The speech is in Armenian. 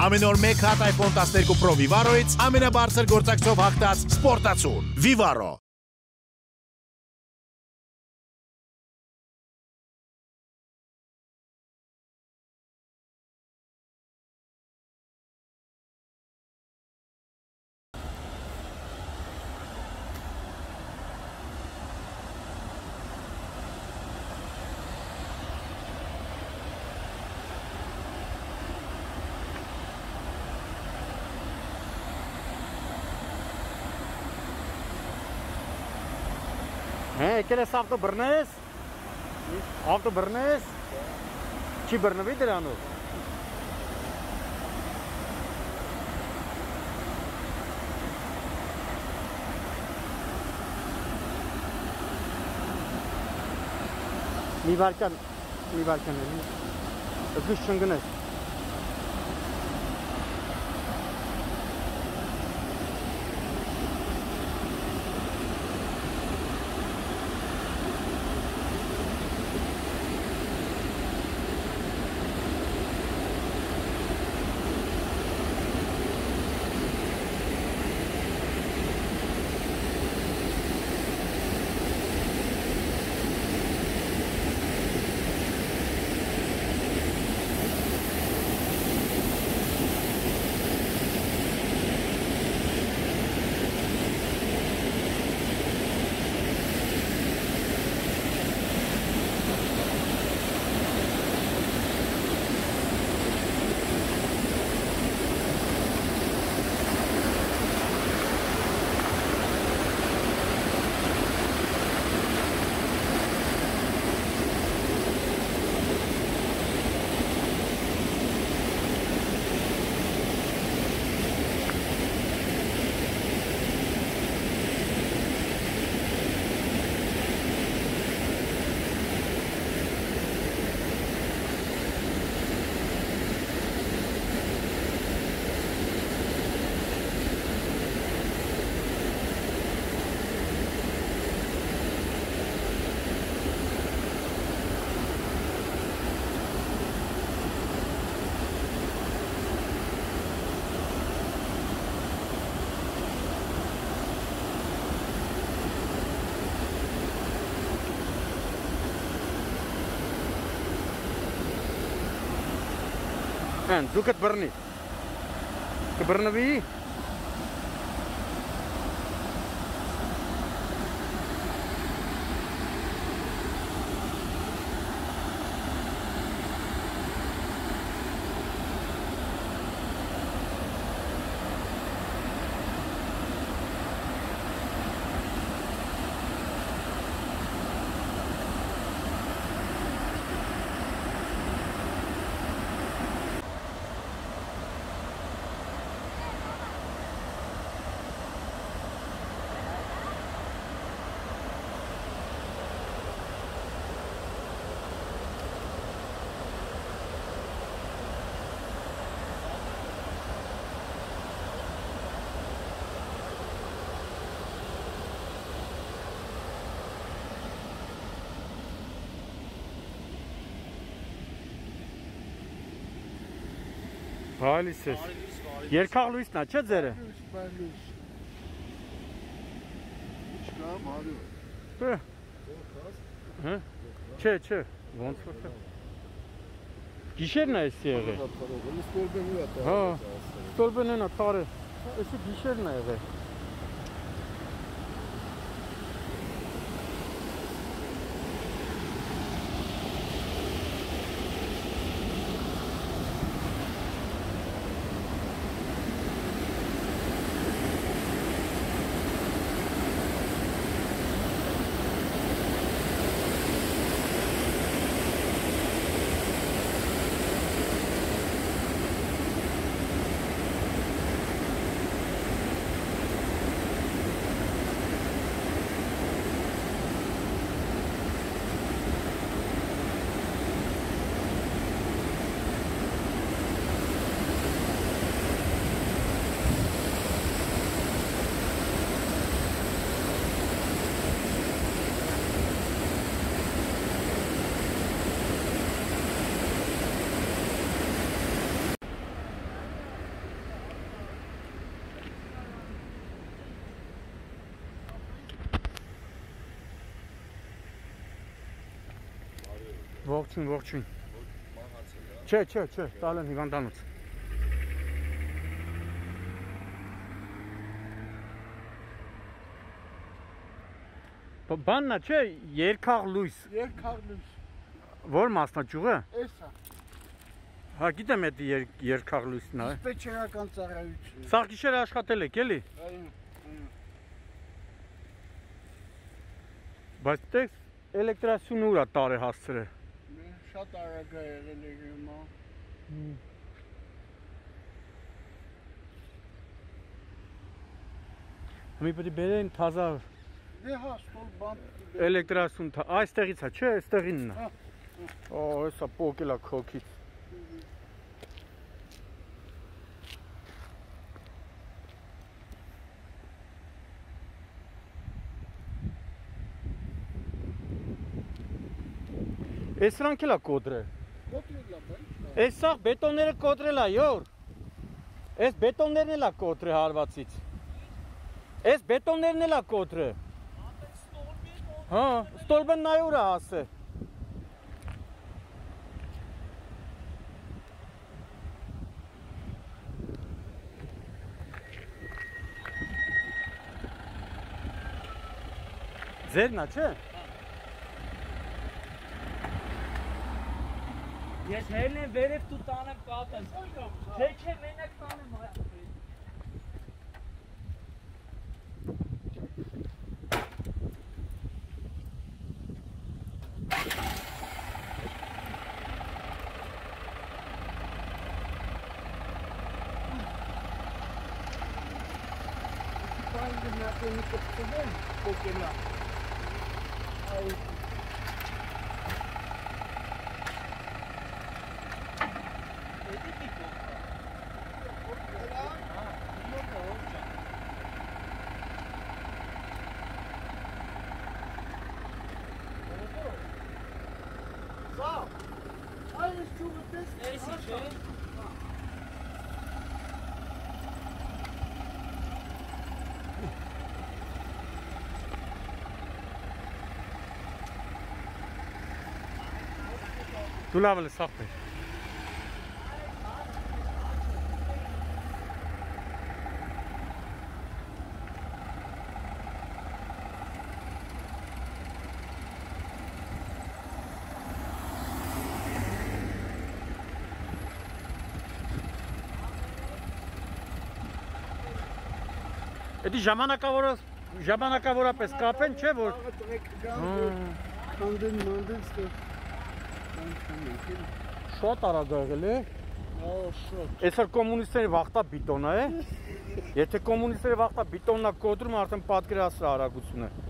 ամեն օր 1 հատ iPhone 12 Pro Vivaro-ից ամենաբարձր գործակցով հաղթած սպորտացուն։ Vivaro։ Եկել ես ավտո բռնես, ավտո բռնես, չի բռնվի դրանով։ Մի վարկան էլի, զգուշ չընկնես։ Դու կտբռնի, կբռնվի։ Հալիս ես, երկաղ լույսն է, չէ ձերը։ Չէ, ոնց որ թե։ Գիշերն է էսի եղել։ Հա, ստորբեն են է թարը, էսի գիշերն է եղել։ Ողջույն։ Չէ, տալ եմ հիվանդանոց։ Բաննա չէ, երկար լույս։ Որ մասնաճյուղը։ Էսա։ Հա գիտեմ էդ երկար լույսն է։ Դիսպեչերական ծառայություն։ Սա գիշեր աշխատել եք էլի։ Այո։ Բայց տեքս էլեկտրասյունը ուրա տարե հասցրել։ Շատ արագ է եղել հիմա։ Մի պետք է բերեն թազա Դե հա, ստոլ բան։ էլեկտրասյուն, այստեղից է, չէ, այստեղինն է։ Օ, հեսա պոկել է քոքից։ Էս սրանք էլ է կոտրել։ Կոտրել է, բան։ Էս սաղ բետոնները կոտրել է, յոր։ Էս բետոններն էլ է կոտրել հարվածից։ Էս բետոններն էլ է կոտրել։ Հա, ստորբեն նայ ուր է հասել։ Ձերն է, չէ։ Ես հելն եմ վերև դու տանեմ կատեմ։ Չէ, մենակ տանեմ այ։ Պայլը նատենի կպտվեն, կոկելա։ Այ։ Դու լավ ես սաղ բեր։ Էդի ժամանակավորապես կապեն, չէ որ։ Քանդեն ստե։ Շատ արագ եղել է։ Շատ։ Այսօր կոմունիստների վախտա բիտոնա է։ Եթե կոմունիստների վախտա բիտոննա կոտրում, արդեն պատկերացրա արագությունը։